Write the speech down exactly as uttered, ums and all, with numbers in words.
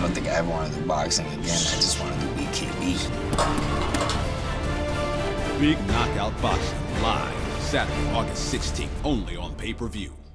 don't think I ever want to do boxing again. I just want to do B K B. Big Knockout Boxing, live Saturday, August sixteenth, only on pay-per-view.